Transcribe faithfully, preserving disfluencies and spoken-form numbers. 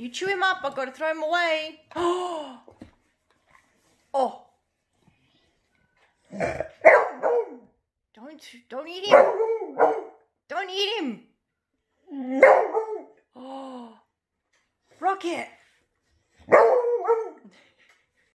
You chew him up. I've got to throw him away. Oh. Oh. Don't, don't eat him. Don't eat him. Oh. Rocket.